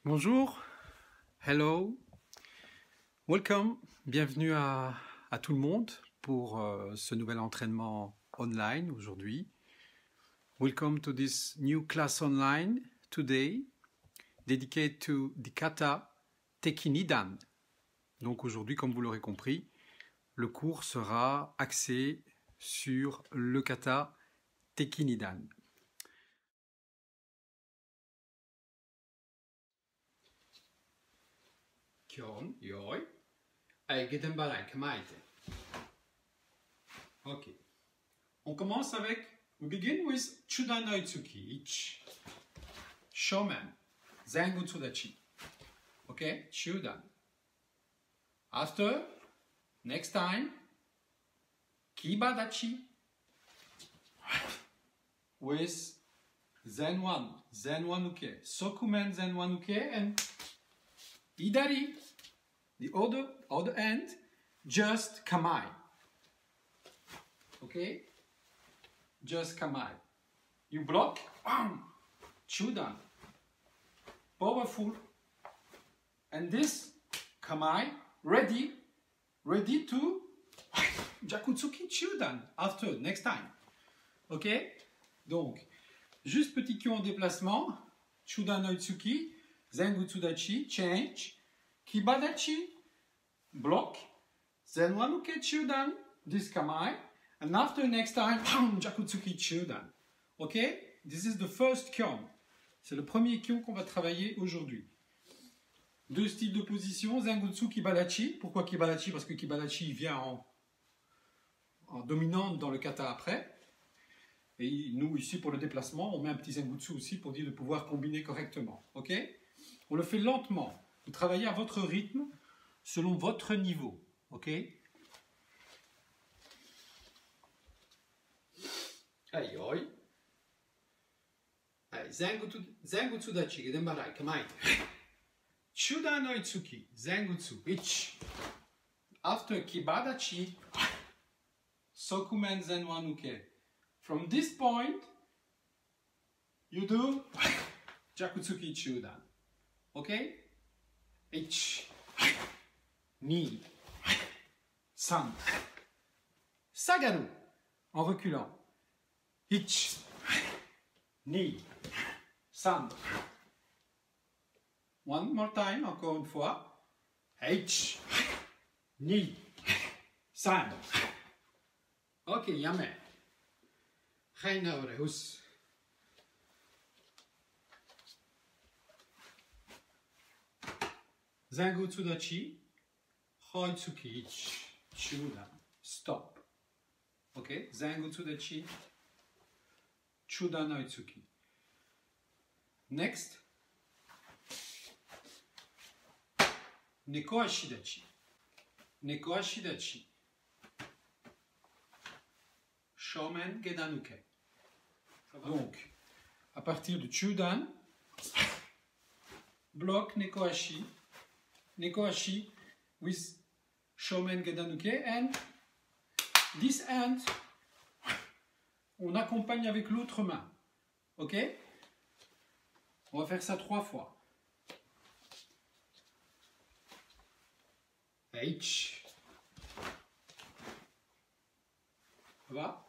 Bonjour, hello, welcome, bienvenue à tout le monde pour ce nouvel entraînement online aujourd'hui. Welcome to this new class online today, dedicated to the kata Teki Nidan. Donc aujourd'hui, comme vous l'aurez compris, le cours sera axé sur le kata Teki Nidan. Kyon, yoi. Ok. On commence avec, we begin with Chudan no Itsuki, ich, Shomen, Zengu Tsudachi. Okay, Chudan. After, next time, Kibadachi with Zenwan, Zenwanuke, Sokumen Zenwanuke, and Idari, the other end, just Kamai. Okay? Just Kamai. You block, bam, Chudan. Powerful. And this Kamai, ready to Jakutsuki Chudan after, next time. Ok? Donc, juste petit Q en déplacement. Chudan no Itsuki, Zengu Tsudachi, change. Kibadachi, block. Zenwanuke Chudan, this Kamai. And after, next time, Jakutsuki Chudan. Ok? This is the first Kyon. C'est le premier Kyon qu'on va travailler aujourd'hui. Deux styles de position, Zengutsu, Kibadachi. Pourquoi Kibadachi? Parce que Kibadachi vient en dominante dans le kata après. Et nous, ici, pour le déplacement, on met un petit Zengutsu aussi pour dire de pouvoir combiner correctement. Ok? On le fait lentement. Vous travaillez à votre rythme, selon votre niveau. Ok? Aïe, aïe. Zengutsu dachi, gedembarai, kamai. Chudan no Itsuki, Zengutsu, ich. After Kibadachi, Sokumen Zenwanuke. From this point, you do Jakutsuki Chudan. Okay? Ich, ni, san. Sagaru, en reculant. Ich, ni, san. One more time, encore une fois. H, ni, san. Ok, yame. Reina Orehus. Zengu Tsudachi, Hoitsuki, ich, Chudan. Stop. Ok, Zengu Tsudachi, Chudan no Itsuki. Next. Neko Ashidachi. Neko Ashidachi. Shomen Gedanuke. Donc, à partir de Chudan, bloc Neko Ashi. Neko Ashi with Shomen Gedanuke. And this hand, on accompagne avec l'autre main. Ok? On va faire ça 3 fois. H. Ça va?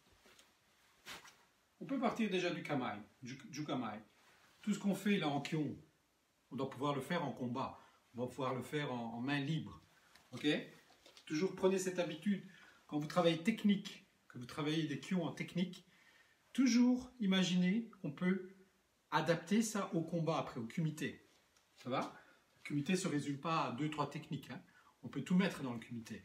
On peut partir déjà du Kamai, du Kamai. Tout ce qu'on fait là en Kyon, on doit pouvoir le faire en combat. On va pouvoir le faire en main libre. Ok? Toujours prenez cette habitude. Quand vous travaillez technique, que vous travaillez des Kyon en technique, toujours imaginez qu'on peut adapter ça au combat après, au kumité. Ça va? Le kumité ne se résume pas à 2-3 techniques. Hein. On peut tout mettre dans le kumité.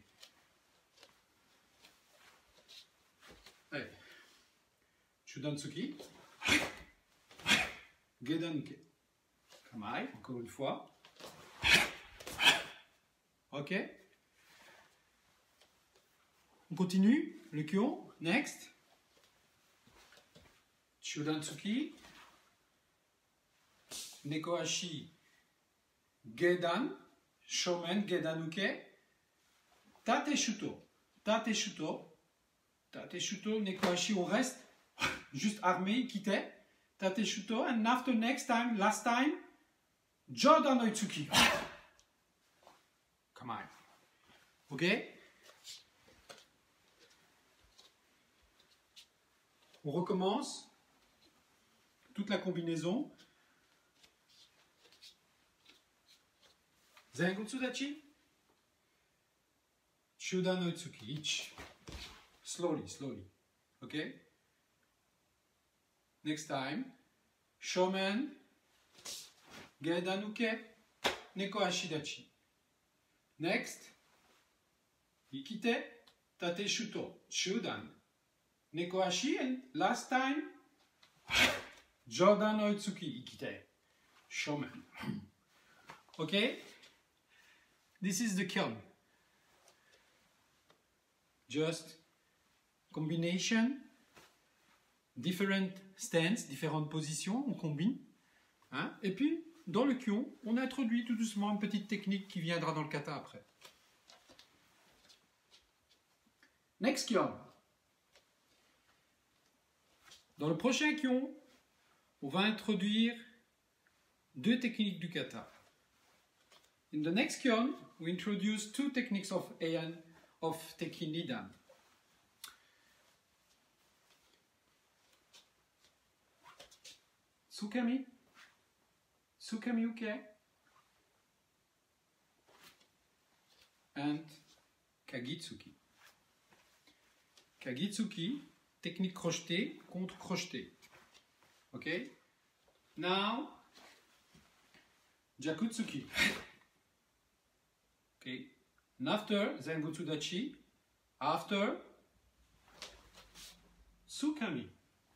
Allez. Chudan-tsuki. Gedanuke. Kamai, encore une fois. Ok. On continue. Le Kyon. Next. Chudan-tsuki. Neko Ashi. Gedan. Shomen Gedanuke. Tate Shuto. Tate Shuto. Tate Shuto. Neko Ashi. On reste juste armé, quitte. Tate Shuto. And after next time, last time, Jodan Oitsuki. Kamae. Ok? On recommence toute la combinaison. Zengutsudachi. Shudan Oitsuki. Each. Slowly, slowly. Okay? Next time. Shomen. Gedanuke. Neko Ashidachi. Next. Ikite. Tate Shuto. Shudan. Neko Ashi. And last time. Jodan Oitsuki. Ikite. Shomen. Okay? This is the kyon. Just combination, different stances, différentes positions, on combine. Hein? Et puis, dans le kyon, on introduit tout doucement une petite technique qui viendra dans le kata après. Next kyon. Dans le prochain kyon, on va introduire deux techniques du kata. In the next kyon, we introduce two techniques of Heian of Teki Nidan. Tsukami, Tsukami Uke, and Kagitsuki. Kagitsuki, technique crocheté contre crocheté. Okay? Now, Jakutsuki. Okay? And after Zengutsudachi, after Tsukami.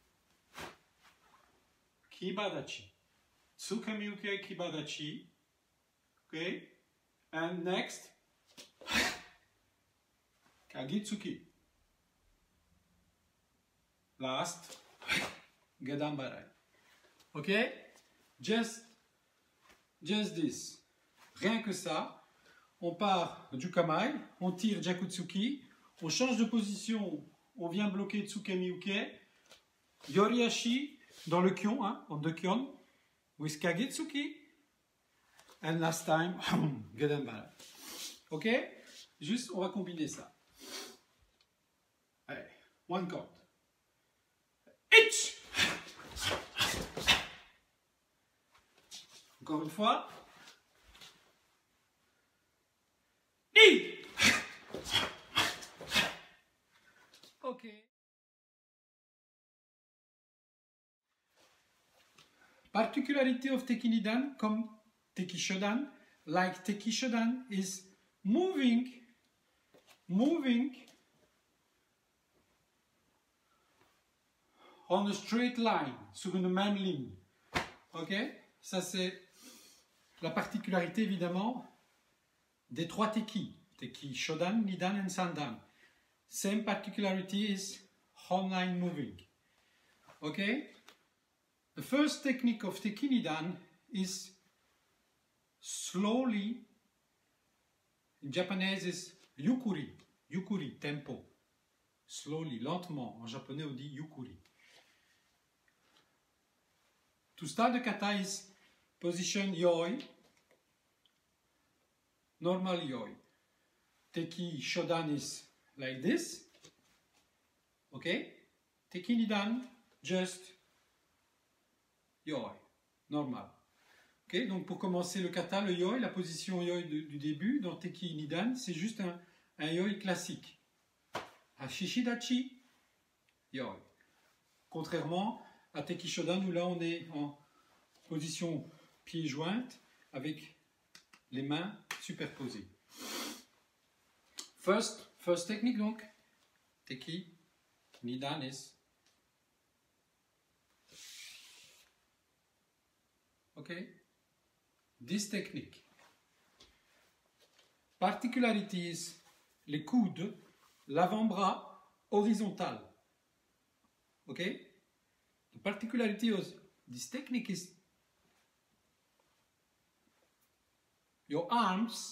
Kibadachi. Tsukami uke kibadachi. Okay? And next, Kagitsuki. Last, Gedanbarai. Okay? Just this. Rien que ça. On part du kamae, on tire Jakutsuki, on change de position, on vient bloquer Tsukami uke. Yoriashi. Dans le kyon, hein, on the kyon, with Kagitsuki, and last time, Gedanbarai. Ok? Juste, on va combiner ça. Allez, one count. Itch! Encore une fois. Ni! Ok. Particularity of Teki Nidan, comme Teki Shodan, like Teki Shodan, is moving on a straight line, sur une même ligne. Ok? Ça c'est la particularité évidemment des trois Teki. Teki Shodan, Nidan and Sandan. Same particularity is online moving. Okay? The first technique of Teki Nidan is slowly, in Japanese is yukuri, yukuri, tempo. Slowly, lentement. En japonais on dit yukuri. To start the kata is position yoi, normal yoi. Teki Shodan is like this. Okay? Teki Nidan, just yoi, normal. Okay? Donc pour commencer le kata, le yoi, la position yoi du début dans Teki Nidan, c'est juste un yoi classique. Hashishidachi, yoi. Contrairement à Teki Shodan où là on est en position pieds jointes avec les mains superposées. First technique donc, Teki Nidan is. Okay? This technique. Particularities, les coudes, l'avant-bras horizontal. Okay? The particularity of this technique is your arms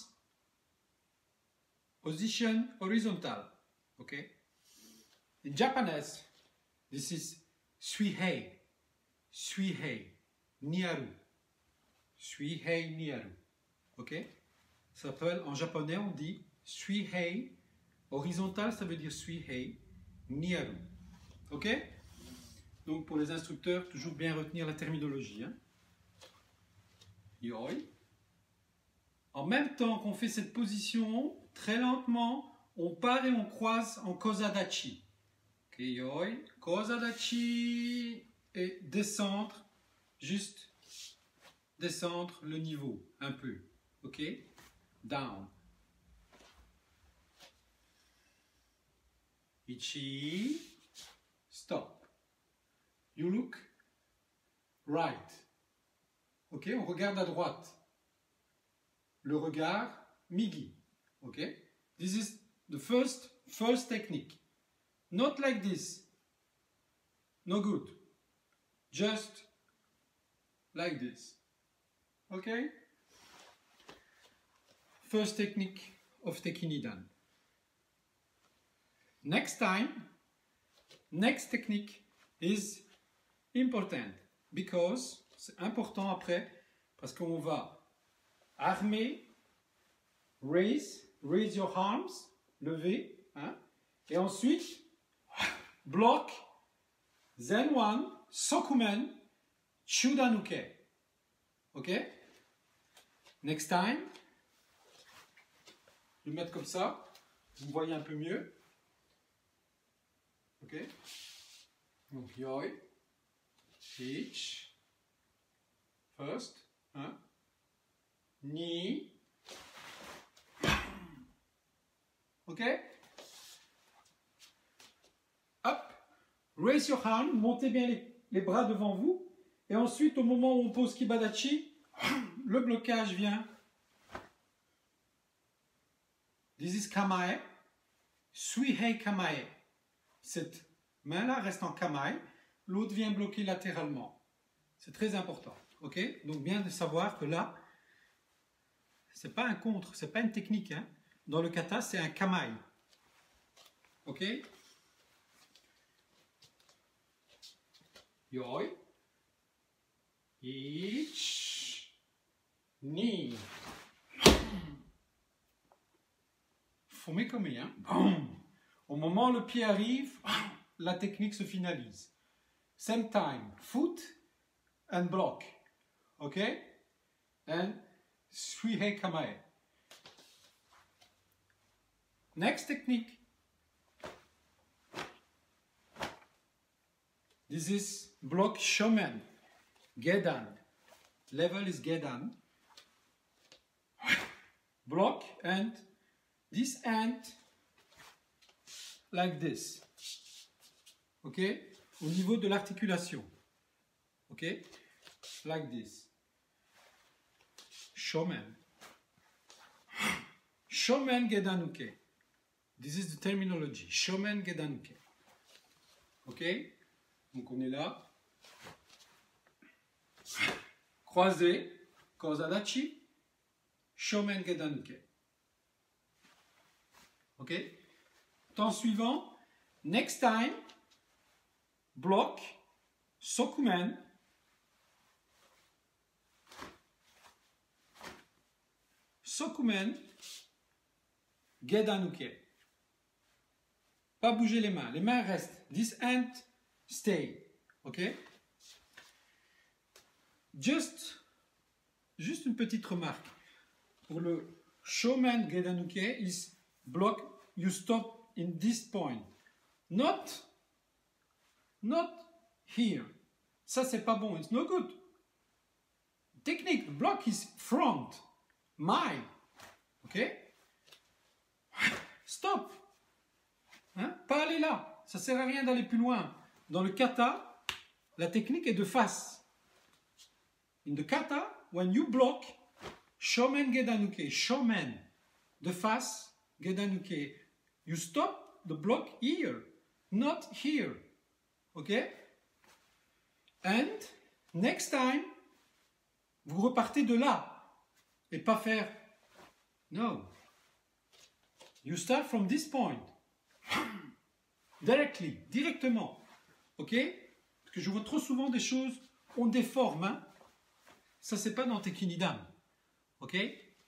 position horizontal. Okay? In Japanese, this is suihei, suihei, niaru. suihei niaru. Ok? Ça s'appelle, en japonais, on dit suihei. Horizontal, ça veut dire suihei niaru. Ok? Donc pour les instructeurs, toujours bien retenir la terminologie. Hein? Yoi. En même temps qu'on fait cette position, très lentement, on part et on croise en kozadachi. Ok, yoi. Kozadachi et descendre, juste descendre le niveau un peu. Ok? Down. Ichi. Stop. You look right. Ok, on regarde à droite. Le regard migi. Ok, this is the first technique. Not like this. No good. Just like this. Ok. First technique of Tekinidan. Next time, next technique is important because c'est important après parce qu'on va armer, raise your arms, lever, hein, et ensuite block, then one, sokumen, chudanuke. Ok? Next time, je vais le mettre comme ça, vous me voyez un peu mieux. Ok? Donc yoi, each, first, hein, ni, ok? Hop, raise your hand, montez bien les bras devant vous, et ensuite au moment où on pose Kibadachi, le blocage vient. This is Kamae, Suihei Kamae. Cette main-là reste en Kamae, l'autre vient bloquer latéralement. C'est très important, ok? Donc bien de savoir que là, c'est pas un contre, c'est pas une technique. Hein. Dans le kata, c'est un kamae. Ok? Yoi. Ich. Ni. Fumé comme hein? Au moment où le pied arrive, la technique se finalise. Same time, foot and block. Ok? And Suihei Kamae. Next technique. This is block Shomen. Gedan. Level is Gedan. Block and this hand like this. Ok? Au niveau de l'articulation. Ok? Like this. Shomen. Shomen Gedanuke. This is the terminology. Shomen Gedanuke. Ok? Donc on est là. Croisé. Kozadachi. Shomen Gedanuke. Ok? Temps suivant. Next time. Block. Sokumen. Sokumen, Gedanuke. Pas bouger les mains restent. This hand stay. Ok? Juste une petite remarque. Pour le Shomen Gedanuke, is block, you stop in this point. Not here. Ça, c'est pas bon. It's no good. Technique, block is front. My. Ok? Stop. Hein? Pas aller là. Ça sert à rien d'aller plus loin. Dans le kata, la technique est de face. In the kata, when you block, Shomen Gedanuke, Shomen, de face, Gedanuke, you stop the block here, not here. Ok? And next time, vous repartez de là. Et pas faire, no. You start from this point. Directly, directement. Ok? Parce que je vois trop souvent des choses, on déforme. Hein? Ça, c'est pas dans Tekinidan. Ok?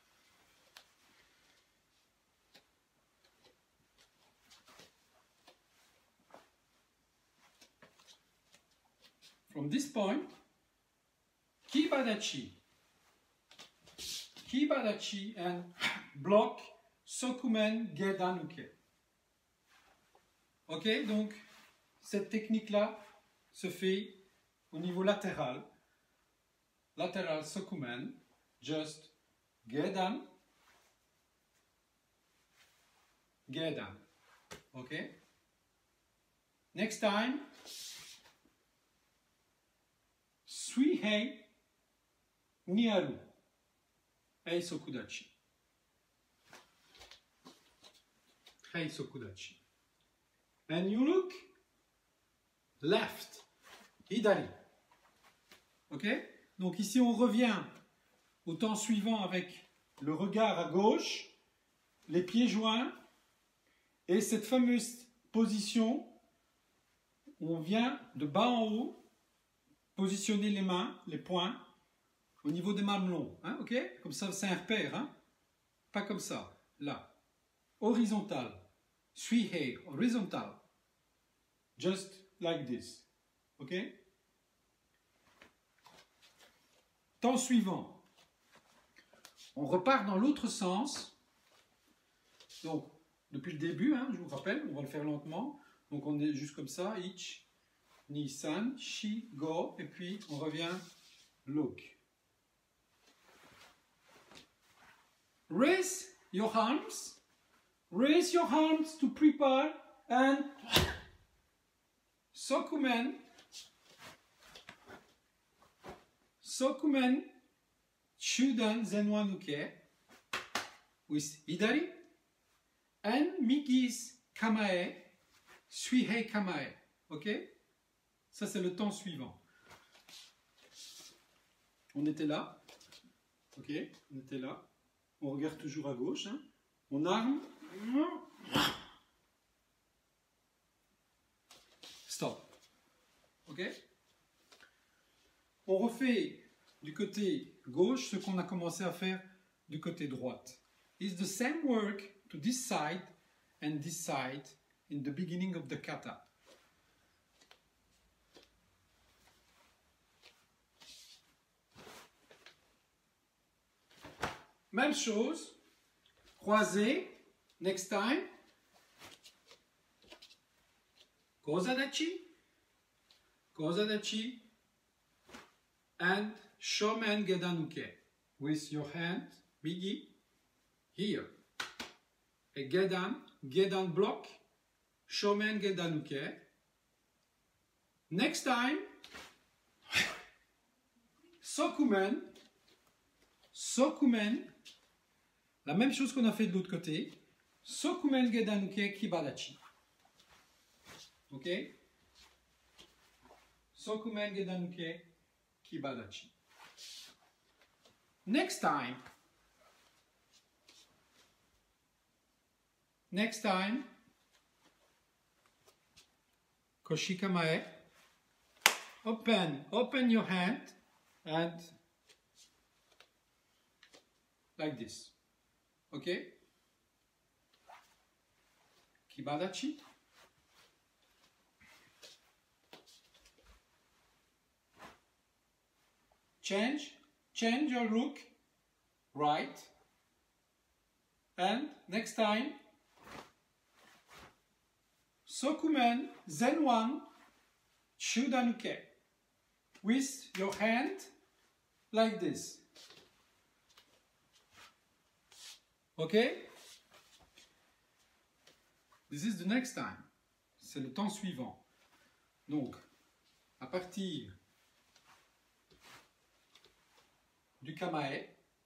From this point, Kibadachi. Kibadachi and block Sokumen Gedan Uke. Ok? Donc, cette technique-là se fait au niveau latéral. Lateral Sokumen, just Gedan, Gedan. Okay? Next time, Suihei Niaru, Hei Sokudachi. Hei Sokudachi. And you look left, Hidari. Ok? Donc ici on revient au temps suivant avec le regard à gauche, les pieds joints et cette fameuse position où on vient de bas en haut positionner les mains, les poings au niveau des mamelons. Hein, ok? Comme ça c'est un repère. Hein? Pas comme ça. Là. Horizontal. Suihei. Horizontal. Just like this. Ok? Temps suivant. On repart dans l'autre sens. Donc, depuis le début, hein, je vous rappelle, on va le faire lentement. Donc, on est juste comme ça. Ich, ni, san, shi, go. Et puis, on revient look. Raise your arms. Raise your arms to prepare and Sokumen. Sokumen Shudan Zenwan Uke with Hidari and Migi's Kamae Suihei Kamae. Ok? Ça c'est le temps suivant. On était là. Ok? On était là. On regarde toujours à gauche. Hein? On arme. Stop. Ok? On refait du côté gauche ce qu'on a commencé à faire du côté droite. It's the same work to this side and this side in the beginning of the kata. Même chose, croisé, next time, Kozadachi, Kozadachi, and Shomen Gedanuke, with your hand, biggie, here. A Gedan block, Shomen Gedanuke. Next time, Sokumen, Sokumen, la même chose qu'on a fait de l'autre côté, Sokumen Gedanuke Kibadachi. Ok? Sokumen Gedanuke Kibadachi. Next time, Koshikamae, open your hand and like this. Okay? Kibadachi. Change your look, right, and next time, Sokumen Zenwan Shudanuke, with your hand like this. Okay? This is the next time. C'est le temps suivant. Donc, à partir du Kamae,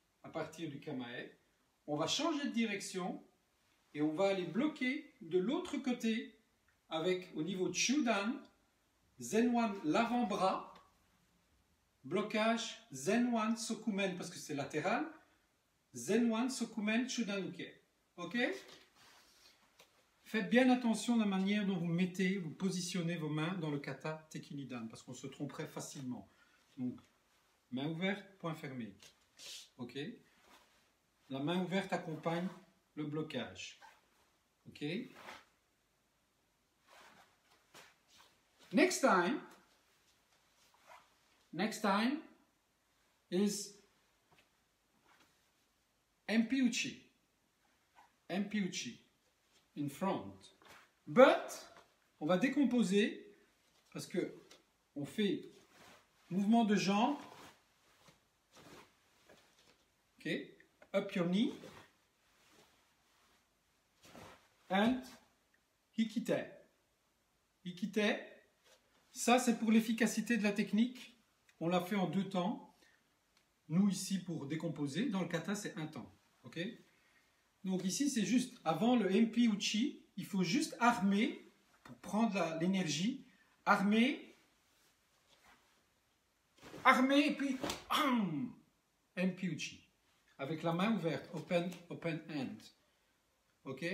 on va changer de direction et on va aller bloquer de l'autre côté avec au niveau de Shudan, Zenwan l'avant-bras, blocage Zenwan Sokumen parce que c'est latéral, Zenwan Sokumen Shudanuke. Ok? Faites bien attention à la manière dont vous positionnez vos mains dans le kata Tekinidan parce qu'on se tromperait facilement. Donc, Main ouverte, poing fermé. Ok? La main ouverte accompagne le blocage. Ok? Next time is MPuchi. MPuchi in front. But, on va décomposer parce que on fait mouvement de jambe. Ok? Up your knee. And hikite. Hikite. Ça, c'est pour l'efficacité de la technique. On l'a fait en 2 temps. Nous, ici, pour décomposer. Dans le kata, c'est 1 temps. Ok? Donc ici, c'est juste, avant le MPuchi, il faut juste armer, pour prendre l'énergie, armer, et puis MPuchi. Avec la main ouverte, open hand. Ok?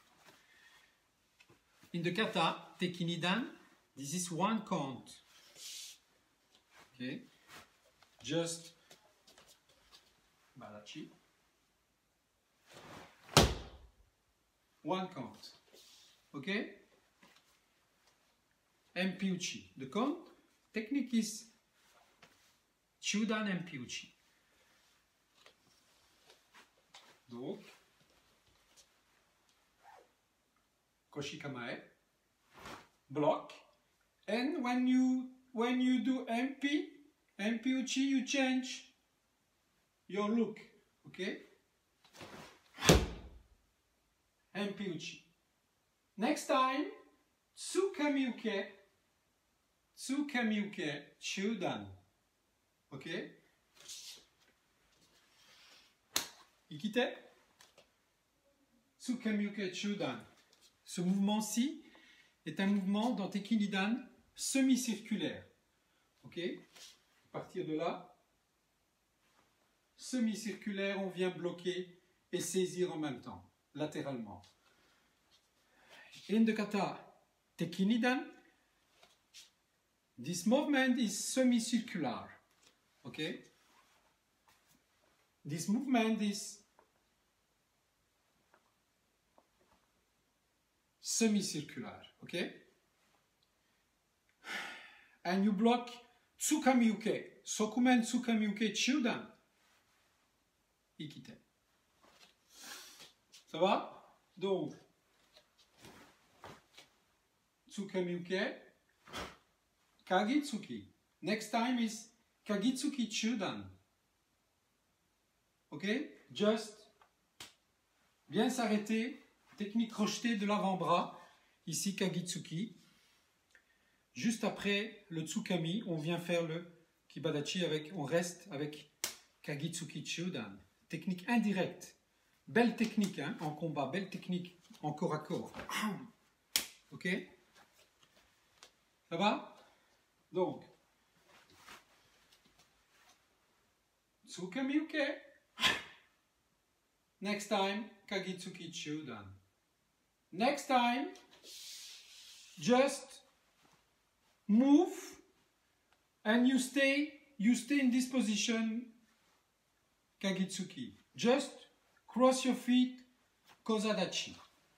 In the kata, tekinidan, this is 1 count. Okay? Just badachi. 1 count. Okay? MPuchi. The count technique is Chudan MPuchi. Donc, Koshikamae, block, and when you do MPuchi, you change your look, okay? MPuchi. Next time, Tsukamyuke, Chudan, okay? Ikite, Tsukamyuke Chudan. Ce mouvement-ci est un mouvement dans Tekinidan semi-circulaire. Ok? À partir de là, semi-circulaire, on vient bloquer et saisir en même temps, latéralement. In the kata Tekinidan, this movement is semi-circular. Okay? This movement is semi-circular, okay? And you block Tsukamyuke, Sokumen Tsukamyuke Chudan, Ikite. Ça va? Donc, Tsukamyuke, Kagitsuki. Next time is Kagitsuki Chudan. Ok? Just bien s'arrêter. Technique crochetée de l'avant-bras. Ici, Kagitsuki. Juste après le Tsukami, on vient faire le Kibadachi on reste avec Kagitsuki Chudan. Technique indirecte. Belle technique hein, en combat. Belle technique en corps à corps. Ok? Ça va? Donc, Tsukami uke. Next time, Kagitsuki Chudan. Next time, just move and you stay in this position, Kagitsuki. Just cross your feet, Kozadachi.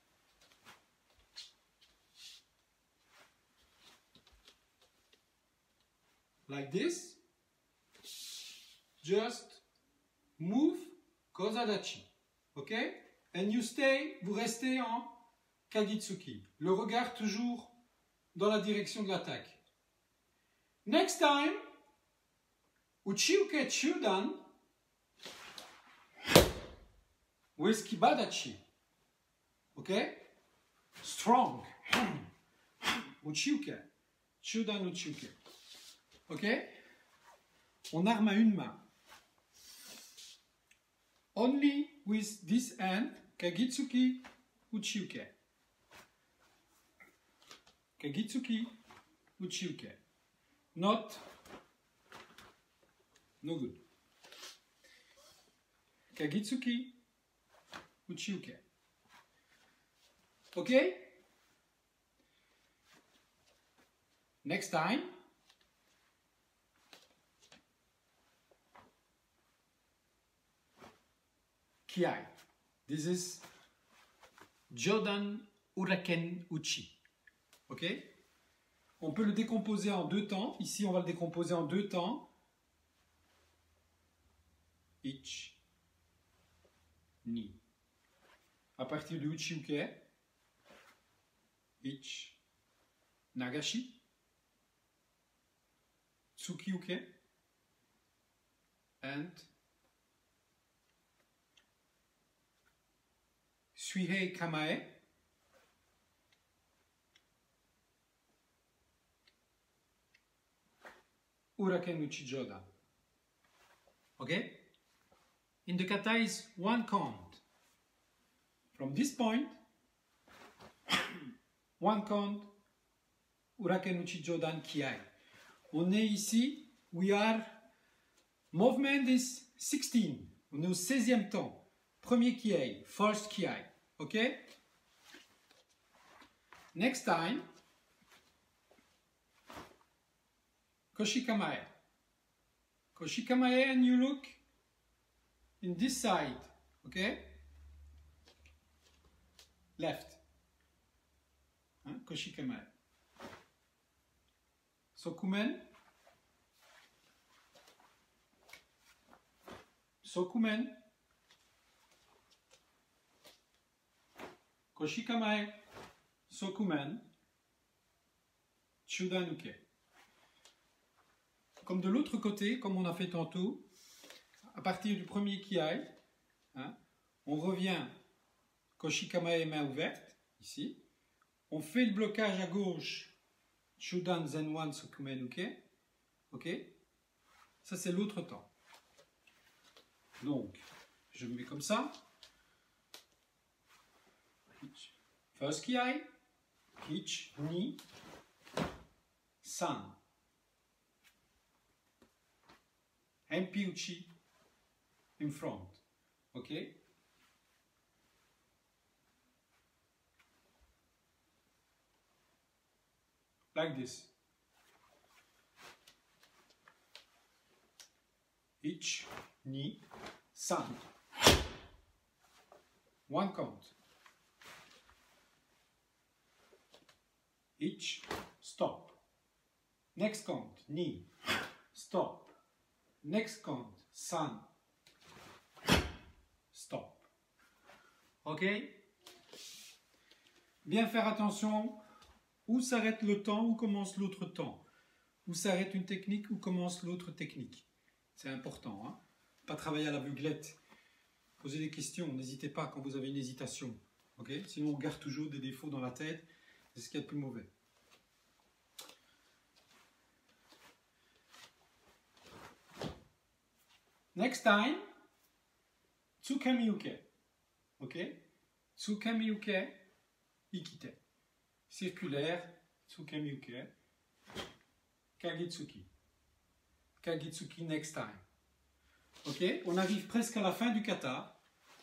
Like this. Just move, Kozadachi. Ok? And you stay, vous restez en Kagitsuki. Le regard toujours dans la direction de l'attaque. Next time, Uchiuke Chudan with Kibadachi. Ok? Strong. Uchiuke. Chudan Uchiuke. Ok? On arme à une main. Only with this hand, Kagitsuki Uchiuke. Kagitsuki Uchiuke. Not, no good. Kagitsuki Uchiuke. Okay? Next time, Kiai. This is Jodan Uraken Uchi. Ok? On peut le décomposer en deux temps. Ici, on va le décomposer en deux temps. Ich, ni. À partir du Uchi Uke, Ich, Nagashi, Tsuki Uke, and Suihei Kamae, Uraken Uchi Jodan. Okay? In the kata is one count. From this point, one count, Uraken Uchi Jodan Kiai. On est ici, we are, movement is 16. On est au 16e temps. Premier Kiai, first Kiai. Ok? Next time, Koshikamae. Koshikamae, and you look in this side. Okay? Left. Koshikamae. Sokumen. Sokumen. Koshikamae. Sokumen. Chudanuke. Comme de l'autre côté, comme on a fait tantôt, à partir du premier Kiai, on revient Koshikamae main ouverte, ici. On fait le blocage à gauche, Shudan Zenwan Sokumen Uke. Ok? Ça, c'est l'autre temps. Donc, je me mets comme ça. First Kiai, Kich, Ni, San. Empi Uchi in front. Ok? Like this. Ich, ni, san. One count. Ich, stop. Next count, ni, stop. Next count, san, stop. Ok? Bien faire attention. Où s'arrête le temps, où commence l'autre temps. Où s'arrête une technique, où commence l'autre technique. C'est important. Hein? Pas travailler à l'aveuglette. Posez des questions, n'hésitez pas quand vous avez une hésitation. Okay? Sinon, on garde toujours des défauts dans la tête. C'est ce qu'il y a de plus mauvais. Next time, Tsukami Uke. Ok? Tsukami Uke, Ikite. Circulaire, Tsukami Uke, Kagitsuki. Kagitsuki next time. Ok, on arrive presque à la fin du kata.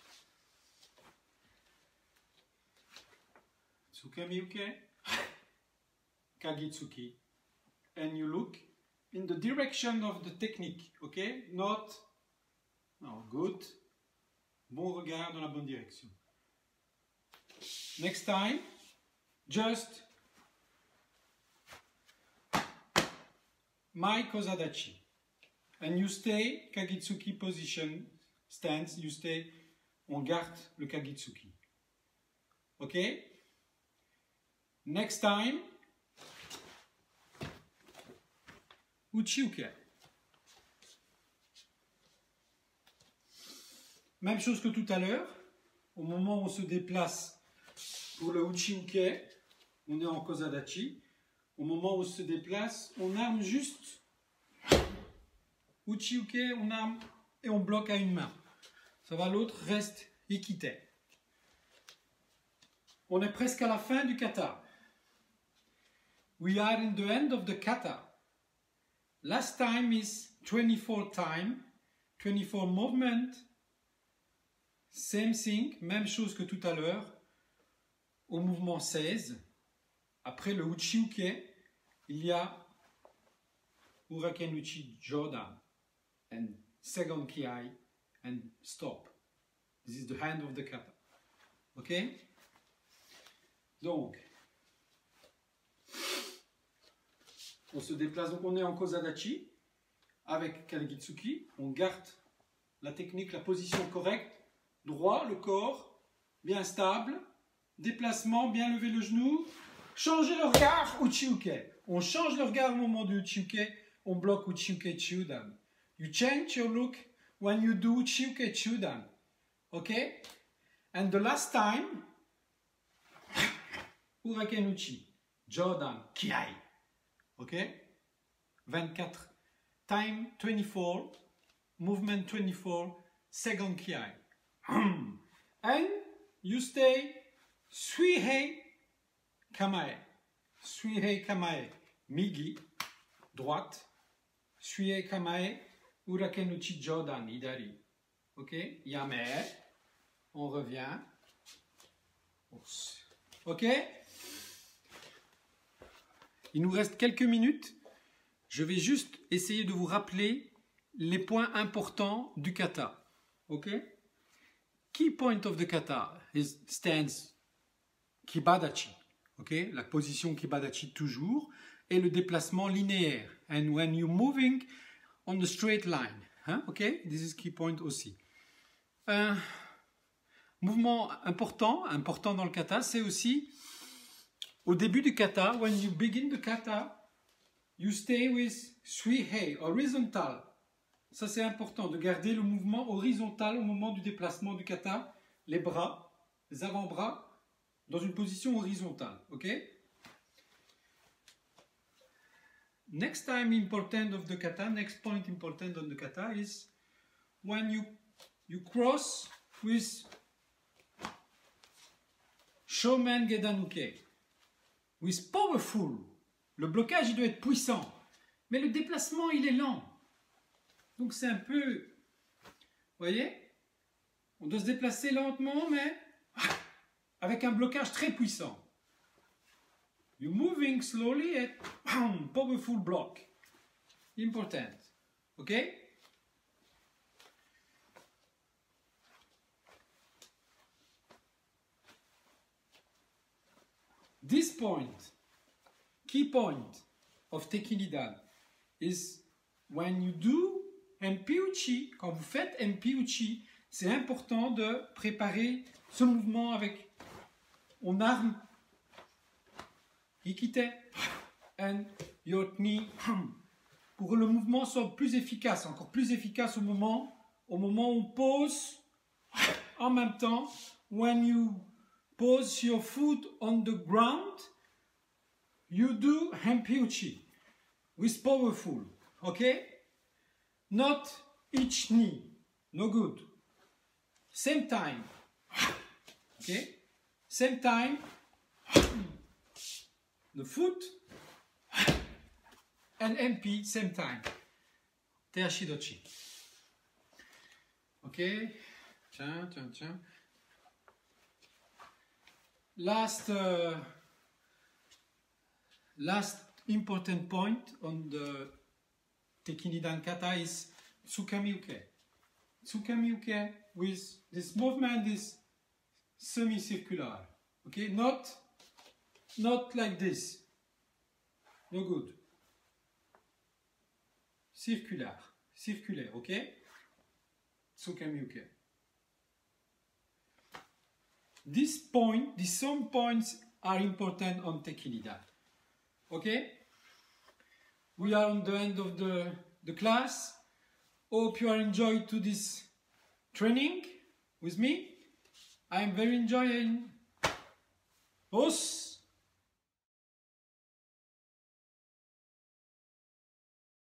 Tsukami Uke, Kagitsuki. And you look in the direction of the technique. Ok, not, no, good. Bon regard dans la bonne direction. Next time. Just my kozadachi, and you stay Kagitsuki position, stance, you stay, on garde le Kagitsuki. Ok? Next time, Uchi-uke. Même chose que tout à l'heure, au moment où on se déplace pour le Uchi-uke, on est en kozadachi. Au moment où on se déplace, on arme juste Uchi-uke, on arme et on bloque à une main. Ça va, l'autre reste ikite. On est presque à la fin du kata. We are in the end of the kata. Last time is 24 time, 24 movement. Same thing, même chose que tout à l'heure. Au mouvement 16. Après le Uchi-uke, il y a Uraken Uchi Jodan and second Kiai and stop. This is the hand of the kata. Ok? Donc, on se déplace, donc on est en Kozadachi avec Kanegitsuki. On garde la technique, la position correcte, droit, le corps, bien stable, déplacement, bien lever le genou. Changer le regard, Uchiuke. On change le regard au moment du Uchiuke, on bloque Uchiuke Chudan. You change your look when you do Uchiuke Chudan. Okay? And the last time, Uraken Uchi, Jodan, Kiai. Okay? 24. Time 24, movement 24, second Kiai. And you stay Suihei Kamae. Suihei Kamae. Migi, droite. Suihei Kamae. Uraken Uchi Jodan, Idari. Ok? Yame. On revient. Ok? Il nous reste quelques minutes. Je vais juste essayer de vous rappeler les points importants du kata. Ok? Key point of the kata is stance Kibadachi. Ok? La position Kibadachi toujours. Et le déplacement linéaire. And when you're moving on the straight line. Hein? Ok? This is key point aussi. Mouvement important dans le kata, c'est aussi au début du kata, when you begin the kata, you stay with suihei, horizontal. Ça c'est important, de garder le mouvement horizontal au moment du déplacement du kata, les bras, les avant-bras, dans une position horizontale. Ok? Next time important of the kata, next point important on the kata is when you cross with Shomen Gedanuke. With powerful. Le blocage, il doit être puissant. Mais le déplacement, il est lent. Donc c'est un peu... Vous voyez? On doit se déplacer lentement, mais avec un blocage très puissant. You're moving slowly at powerful block. Important. Ok? This point, key point of Tekinidan is when you do Enpi-uchi, quand vous faites Enpi-uchi, c'est important de préparer ce mouvement avec on arme Ikite and your knee pour que le mouvement soit plus efficace, encore plus efficace au moment où on pose en même temps. When you pose your foot on the ground, you do Enpi-uchi with powerful, okay? Not each knee, no good. Same time, okay? Same time, the foot and Enpi, same time. Teashidochi. Okay? Tiens. Last important point on the Tekinidan kata is Tsukami-uke. Tsukami-uke with this movement is semicircular. Okay, not like this. No good. Circulaire, okay? Tsukami-uke. Some points are important on Tekinidan. Okay? We are on the end of the class. Hope you are enjoying to this training with me. I am very enjoying. Os.